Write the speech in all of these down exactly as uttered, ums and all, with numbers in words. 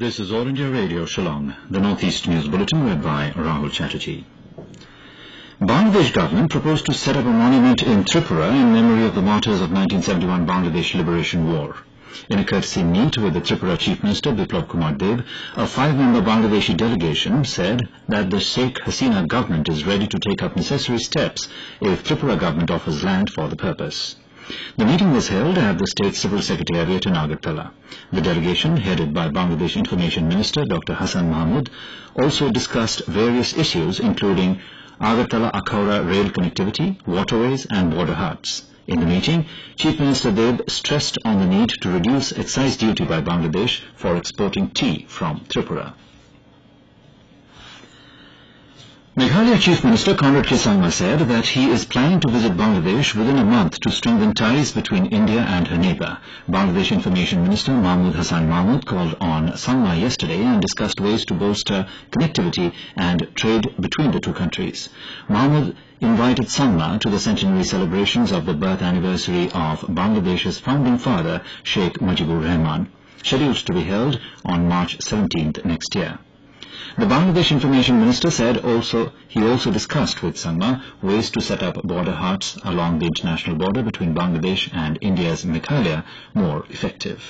This is All India Radio, Shillong, the Northeast News Bulletin read by Rahul Chatterjee. Bangladesh government proposed to set up a monument in Tripura in memory of the martyrs of nineteen seventy-one Bangladesh Liberation War. In a courtesy meet with the Tripura Chief Minister Biplab Kumar Deb, a five-member Bangladeshi delegation said that the Sheikh Hasina government is ready to take up necessary steps if Tripura government offers land for the purpose. The meeting was held at the State Civil Secretariat in Agartala. The delegation, headed by Bangladesh Information Minister Doctor Hassan Mahmood, also discussed various issues including Agartala-Akhaura rail connectivity, waterways and border huts. In the meeting, Chief Minister Deb stressed on the need to reduce excise duty by Bangladesh for exporting tea from Tripura. Meghalaya Chief Minister Conrad Sangma said that he is planning to visit Bangladesh within a month to strengthen ties between India and her neighbour. Bangladesh Information Minister Mahmood Hassan Mahmood called on Sangma yesterday and discussed ways to bolster connectivity and trade between the two countries. Mahmood invited Sangma to the centenary celebrations of the birth anniversary of Bangladesh's founding father, Sheikh Mujibur Rahman, scheduled to be held on March seventeenth next year. The Bangladesh Information Minister said also he also discussed with Sangma ways to set up border huts along the international border between Bangladesh and India's Meghalaya more effective.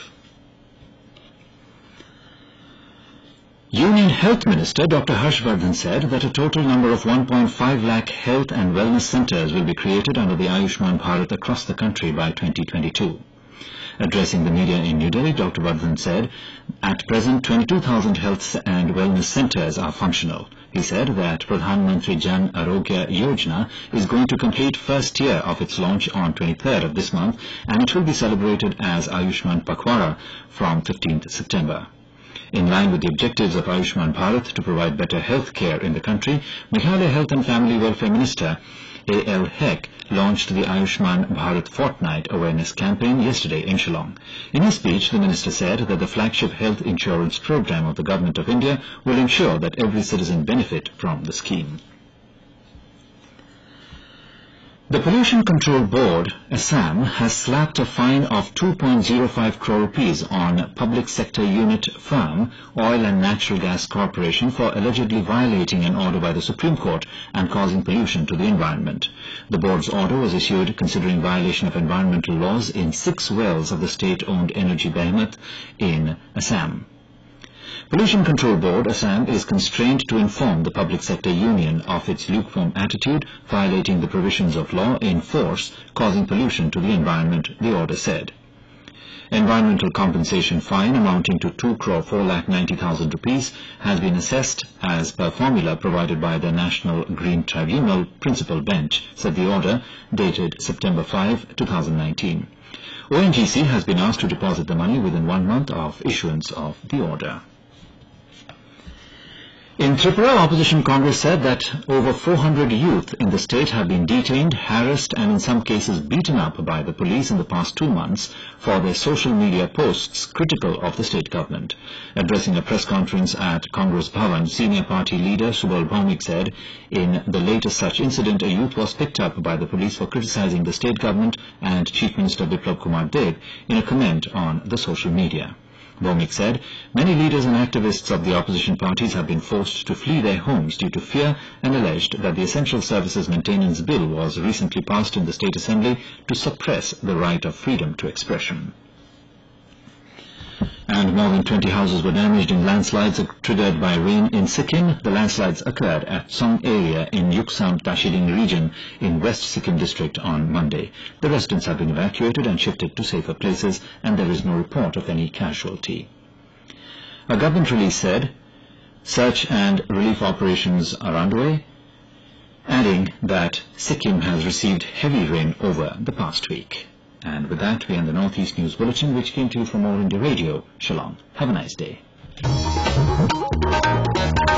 Union Health Minister Doctor Harshvardhan said that a total number of one point five lakh health and wellness centres will be created under the Ayushman Bharat across the country by twenty twenty-two. Addressing the media in New Delhi, Doctor Vardhan said, at present twenty-two thousand health and wellness centres are functional. He said that Pradhan Mantri Jan Arogya Yojana is going to complete first year of its launch on twenty-third of this month, and it will be celebrated as Ayushman Pakhwara from fifteenth September. In line with the objectives of Ayushman Bharat to provide better health care in the country, Meghalaya Health and Family Welfare Minister A L Hek launched the Ayushman Bharat Fortnight Awareness Campaign yesterday in Shillong. In his speech, the minister said that the flagship health insurance program of the Government of India will ensure that every citizen benefit from the scheme. The Pollution Control Board, Assam, has slapped a fine of two point zero five crore rupees on public sector unit firm Oil and Natural Gas Corporation for allegedly violating an order by the Supreme Court and causing pollution to the environment. The board's order was issued considering violation of environmental laws in six wells of the state-owned energy behemoth in Assam. Pollution Control Board, Assam, is constrained to inform the public sector union of its lukewarm attitude, violating the provisions of law in force, causing pollution to the environment, the order said. Environmental compensation fine amounting to two crore four lakh ninety thousand rupees has been assessed as per formula provided by the National Green Tribunal Principal Bench, said the order, dated September fifth, two thousand nineteen. O N G C has been asked to deposit the money within one month of issuance of the order. In Tripura, Opposition Congress said that over four hundred youth in the state have been detained, harassed and in some cases beaten up by the police in the past two months for their social media posts critical of the state government. Addressing a press conference at Congress Bhavan, senior party leader Subal Bhaumik said in the latest such incident, a youth was picked up by the police for criticizing the state government and Chief Minister Biplab Kumar Deb in a comment on the social media. Bhaumik said, many leaders and activists of the opposition parties have been forced to flee their homes due to fear and alleged that the Essential Services Maintenance Bill was recently passed in the State Assembly to suppress the right of freedom to expression. And more than twenty houses were damaged in landslides triggered by rain in Sikkim. The landslides occurred at Song area in Yuksam Tashiding region in West Sikkim district on Monday. The residents have been evacuated and shifted to safer places, and there is no report of any casualty. A government release said search and relief operations are underway, adding that Sikkim has received heavy rain over the past week. And with that, we end the Northeast News Bulletin, which came to you from All India Radio, Shillong. Have a nice day.